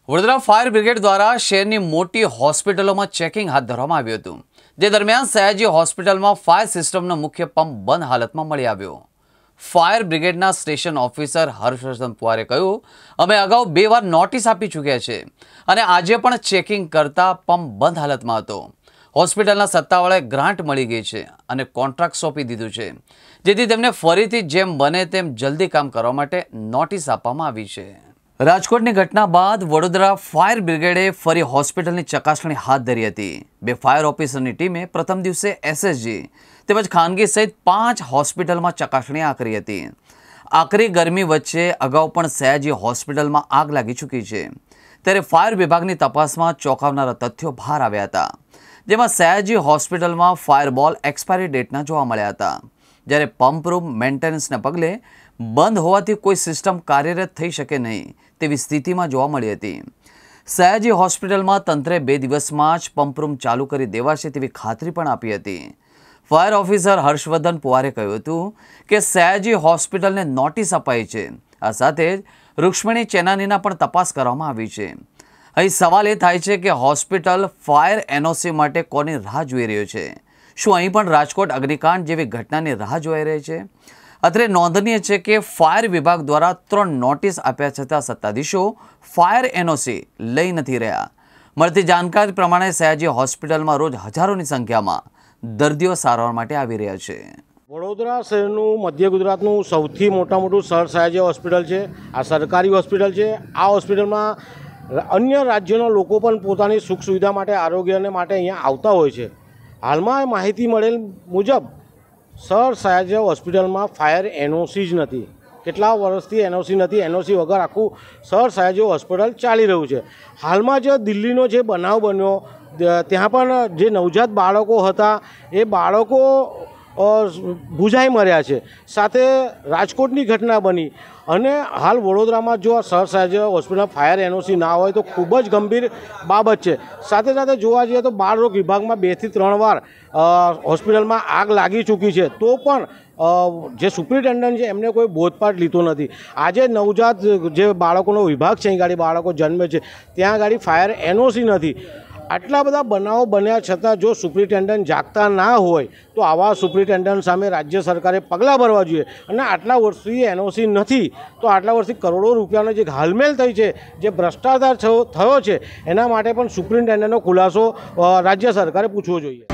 Vadodara fire brigade દ્વારા શહેરની મોટી હોસ્પિટલોમાં ચેકિંગ હાથ ધરવામાં આવ્યું હતું, જે દરમિયાન સયાજી હોસ્પિટલમાં ફાયર સિસ્ટમનો મુખ્ય પંપ બંધ હાલતમાં મળી આવ્યો। ફાયર બ્રિગેડના સ્ટેશન ઓફિસર હર્ષવર્ધન પુવારે કહ્યું, અમે અગાઉ 2 વાર નોટિસ આપી ચૂક્યા છે અને આજે પણ ચેકિંગ કરતા પંપ બંધ હાલતમાં હતો। હોસ્પિટલના સત્તાવાળાએ ગ્રાન્ટ મળી ગઈ છે અને કોન્ટ્રાક્ટ સોંપી દીધું છે, જેથી તેમને ફરીથી જેમ બને તેમ જલ્દી કામ કરવા માટે નોટિસ આપવામાં આવી છે। રાજકોટની ઘટના બાદ વડોદરા ફાયર બ્રિગેડે ફરી હોસ્પિટલની ચકાસણી હાથ ધરી હતી। 2 ફાયર ઓફિસરની ટીમે પ્રથમ દિવસે એસએસજી તેમજ ખાનગી સહિત 5 હોસ્પિટલમાં ચકાસણી કરી હતી। આકરી ગરમી વચ્ચે અગાઉ પણ સયાજી હોસ્પિટલમાં આગ લાગી ચૂકી છે, ત્યારે ફાયર વિભાગની તપાસમાં ચોંકાવનારા તથ્યો બહાર આવ્યા હતા, જેમાં સયાજી હોસ્પિટલમાં ફાયરબોલ એક્સપાયરી ડેટના જોવા મળ્યા હતા, જ્યારે પંપ રૂમ મેન્ટેનન્સને પગલે બંધ હોવાથી કોઈ સિસ્ટમ કાર્યરત થઈ શકે નહીં તેવી સ્થિતિમાં જોવા મળી હતી। સયાજી હોસ્પિટલમાં તંત્રે 2 દિવસમાં જ પંપ રૂમ ચાલુ કરી દેવાશે તેવી ખાતરી પણ આપી હતી। ફાયર ઓફિસર હર્ષવર્ધન પુવારે કહ્યું હતું કે સયાજી હોસ્પિટલને નોટિસ અપાઈ છે। આ સાથે જ રૂક્ષ્મણી ચેનાનીના પણ તપાસ કરવામાં આવી છે। અહીં સવાલ એ થાય છે કે હોસ્પિટલ ફાયર એનઓસી માટે કોની રાહ જોઈ રહ્યો છે? શું અહીં પણ રાજકોટ અગ્નિકાંડ જેવી ઘટનાની રાહ જોઈ રહી છે? અત્રે નોંધનીય છે કે ફાયર વિભાગ દ્વારા 3 નોટિસ આપ્યા છતાં સત્તાધીશો ફાયર એનઓસી લઈ નથી રહ્યા। મળતી જાણકારી પ્રમાણે સયાજી હોસ્પિટલમાં રોજ હજારોની સંખ્યામાં દર્દીઓ સારવાર માટે આવી રહ્યા છે। વડોદરા શહેરનું મધ્ય ગુજરાતનું સૌથી મોટું શહેર સયાજી હોસ્પિટલ છે। આ સરકારી હોસ્પિટલ છે। આ હોસ્પિટલમાં અન્ય રાજ્યોના લોકો પણ પોતાની સુખ સુવિધા માટે, આરોગ્યને માટે અહીંયા આવતા હોય છે। હાલમાં માહિતી મળેલ મુજબ સર સયાજી હોસ્પિટલમાં ફાયર એનઓસી જ નથી। કેટલા વર્ષથી એનઓસી નથી, એનઓસી વગર આખું સર સયાજી હોસ્પિટલ ચાલી રહ્યું છે। હાલમાં જે દિલ્હીનો જે બનાવ બન્યો ત્યાં પણ જે નવજાત બાળકો હતા એ બાળકો ભૂજાઈ મર્યા છે। સાથે રાજકોટની ઘટના બની અને હાલ વડોદરામાં જો સર સયાજી હોસ્પિટલમાં ફાયર એનઓસી ના હોય તો ખૂબ જ ગંભીર બાબત છે। સાથે સાથે જોવા જઈએ તો બાળરોગ વિભાગમાં 2 થી 3 વાર હોસ્પિટલમાં આગ લાગી ચૂકી છે, તો પણ જે સુપ્રિન્ટેન્ડન્ટ છે એમને કોઈ બોધપાઠ લીધો નથી। આજે નવજાત જે બાળકોનો વિભાગ છે, અહીં ગાડી બાળકો જન્મે છે ત્યાં ગાડી ફાયર એનઓસી નથી। આટલા બધા બનાવો બન્યા છતાં જો સુપ્રિન્ટેન્ડન્ટ જાગતા ના હોય તો આવા સુપ્રિન્ટેન્ડન્ટ સામે રાજ્ય સરકારે પગલાં ભરવા જોઈએ। અને આટલા વર્ષથી એનઓસી નથી તો આટલા વર્ષથી કરોડો રૂપિયાનો જે ઘાલમેલ થઈ છે, જે ભ્રષ્ટાચાર થયો છે, એના માટે પણ સુપ્રિન્ટેન્ડન્ટનો ખુલાસો રાજ્ય સરકારે પૂછવો જોઈએ।